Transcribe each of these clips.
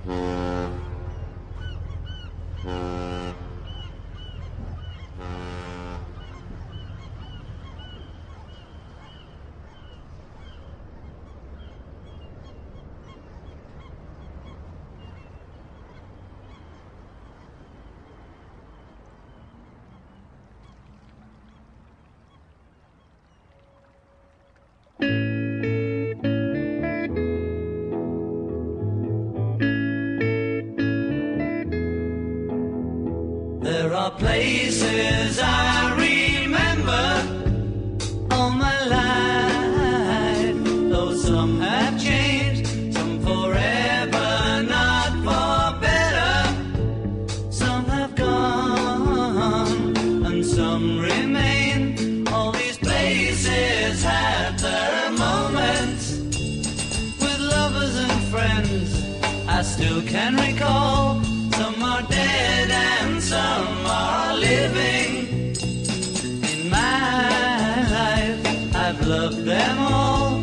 There are places I remember all my life, though some have changed, some forever, not for better. Some have gone and some remain. All these places had their moments with lovers and friends I still can recall. Some are dead and some are living. In my life, I've loved them all.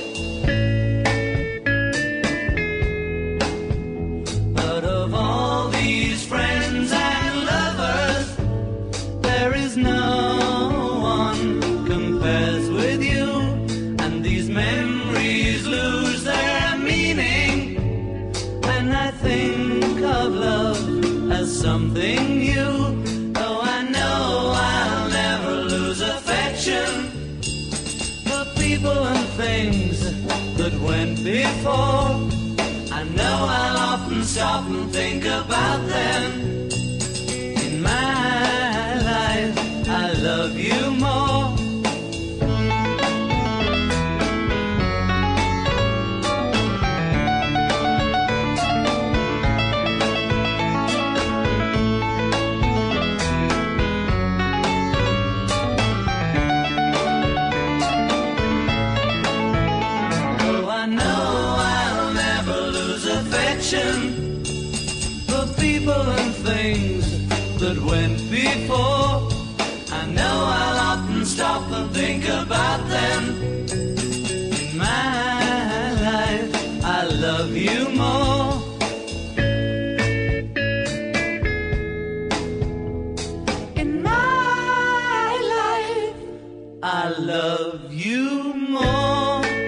But of all these friends and lovers, there is no one compares with you. And these memories lose their meaning when I think of love as something new. Though I know I'll never lose affection for people and things that went before. I know I'll often stop and think about them. In my life, I love you more. For people and things that went before. I know I'll often stop and think about them. In my life, I love you more. In my life, I love you more.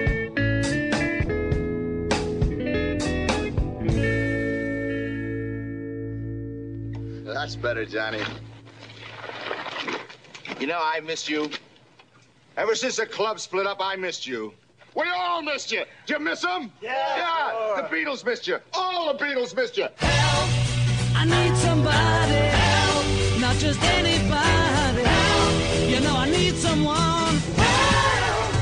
That's better, Johnny. You know, I missed you. Ever since the club split up, I missed you. We all missed you. Did you miss them? Yeah. Sure. The Beatles missed you. All the Beatles missed you. Help! I need somebody. Help! Not just anybody. Help! You know I need someone. Help!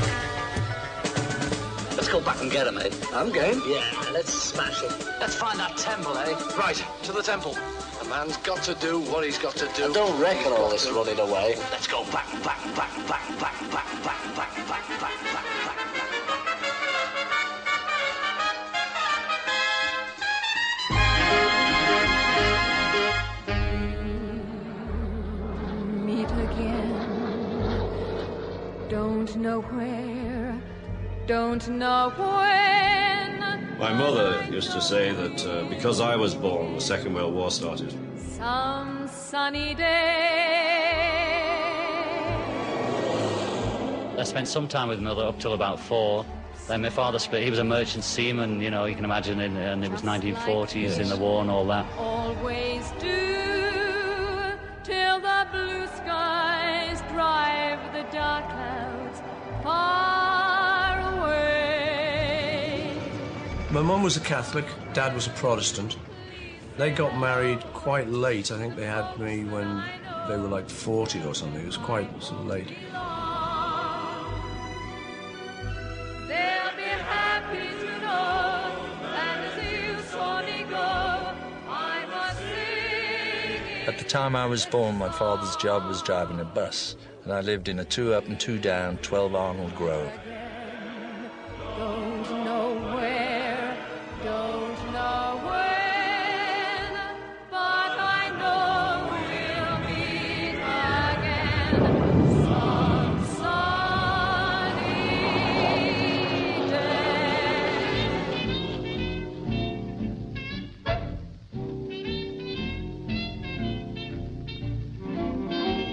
Let's go back and get him, eh? I'm game. Yeah, let's smash it. Let's find that temple, eh? Right, to the temple. A man's got to do what he's got to do. I don't reckon all this running away. Let's go back. Meet again. Don't know where. Don't know when. My mother used to say that because I was born, the Second World War started. Some sunny day. I spent some time with mother up till about 4. Then my father split. He was a merchant seaman, you know, you can imagine, and it was 1940s in the war and all that. Always do, till the blue skies drive the dark clouds far away. My mum was a Catholic, Dad was a Protestant. They got married quite late. I think they had me when they were like 40 or something. It was quite sort of late. They'll be happy to know that as you saw me go, I was singing. At the time I was born, my father's job was driving a bus, and I lived in a 2 up and 2 down 12 Arnold Grove. Don't know where, don't know when, but I know we'll meet again some sunny day.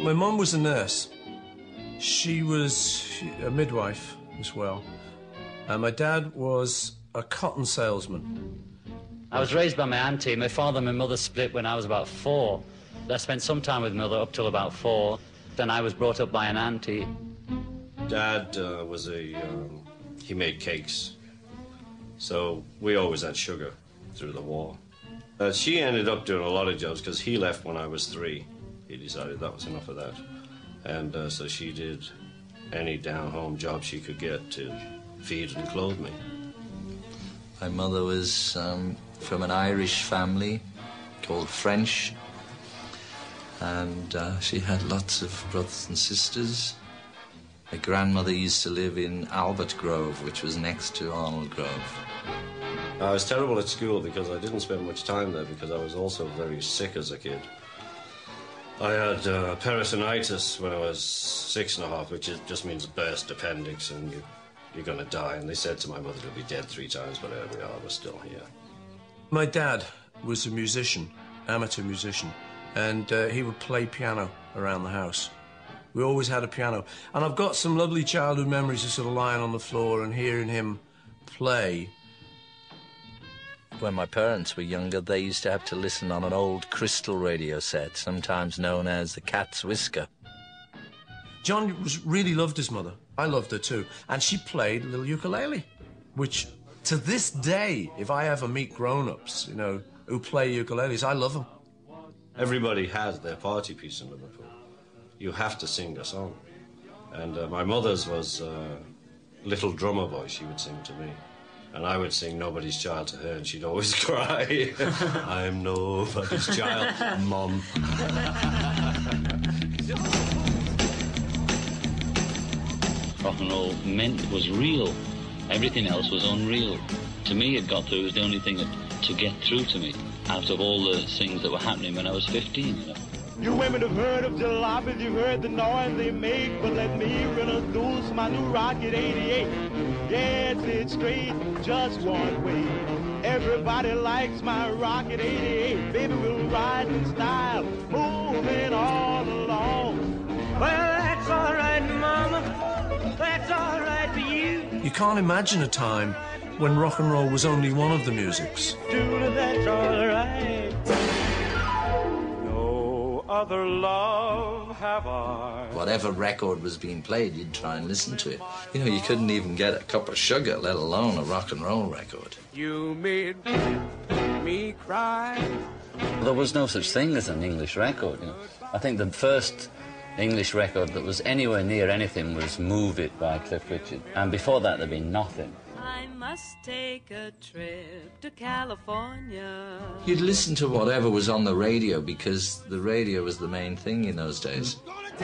My mum was a nurse. She was a midwife as well. And my dad was a cotton salesman. I was raised by my auntie. My father and my mother split when I was about 4. I spent some time with mother up till about 4. Then I was brought up by an auntie. Dad was he made cakes. So we always had sugar through the war. She ended up doing a lot of jobs because he left when I was 3. He decided that was enough of that. And so she did any down-home job she could get to feed and clothe me. My mother was from an Irish family called French, and she had lots of brothers and sisters. My grandmother used to live in Albert Grove, which was next to Arnold Grove. I was terrible at school because I didn't spend much time there because I was also very sick as a kid. I had peritonitis when I was 6.5, which just means burst appendix, and you're going to die. And they said to my mother, you'll be dead 3 times, but there we are, we're still here. My dad was a musician, amateur musician, and he would play piano around the house. We always had a piano. And I've got some lovely childhood memories of sort of lying on the floor and hearing him play. When my parents were younger, they used to have to listen on an old crystal radio set, sometimes known as the Cat's Whisker. John really loved his mother. I loved her too. And she played a little ukulele, which to this day, if I ever meet grown-ups, you know, who play ukuleles, I love them. Everybody has their party piece in Liverpool. You have to sing a song. And my mother's was Little Drummer Boy, she would sing to me. And I would sing Nobody's Child to her, and she'd always cry. I'm nobody's child, Mum. Rock and roll was real. Everything else was unreal. To me, it got through. It was the only thing to get through to me out of all the things that were happening when I was 15, you know. You women have heard of jalopies, you've heard the noise they make, but let me introduce my new Rocket 88. Yes, it's straight, just one way. Everybody likes my Rocket 88. Baby, we'll ride in style, moving all along. Well, that's all right, Mama. That's all right for you. You can't imagine a time when rock and roll was only one of the musics. Julie, that's all right. Other love have I. Whatever record was being played, you'd try and listen to it. You know, you couldn't even get a cup of sugar, let alone a rock and roll record. You made me cry. There was no such thing as an English record, you know. I think the first English record that was anywhere near anything was Move It by Cliff Richard. And before that, there'd been nothing. I must take a trip to California. You'd listen to whatever was on the radio because the radio was the main thing in those days.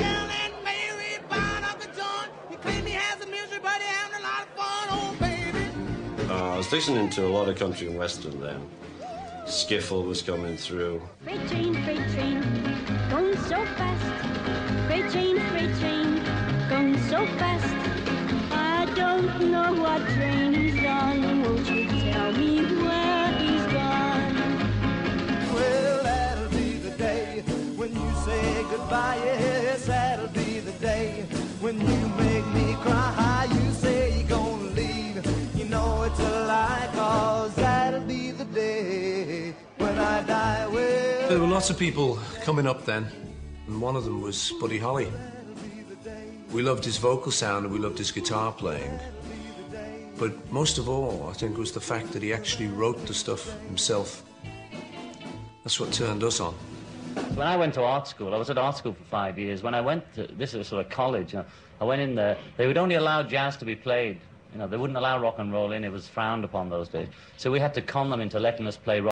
I was listening to a lot of country and western then. Skiffle was coming through. Freight train, going so fast. Freight train, going so fast. I don't know what train he's on. Won't you tell me where he's gone? Well, that'll be the day when you say goodbye. Yes, that'll be the day when you make me cry. You say you're gonna leave. You know it's a lie, 'cause that'll be the day when I die. Well, there were lots of people coming up then, and one of them was Buddy Holly. We loved his vocal sound and we loved his guitar playing. But most of all, I think, was the fact that he actually wrote the stuff himself. That's what turned us on. When I went to art school, I was at art school for 5 years. When I went to, this is sort of college, I went in there, they would only allow jazz to be played. You know, they wouldn't allow rock and roll in, it was frowned upon those days. So we had to con them into letting us play rock.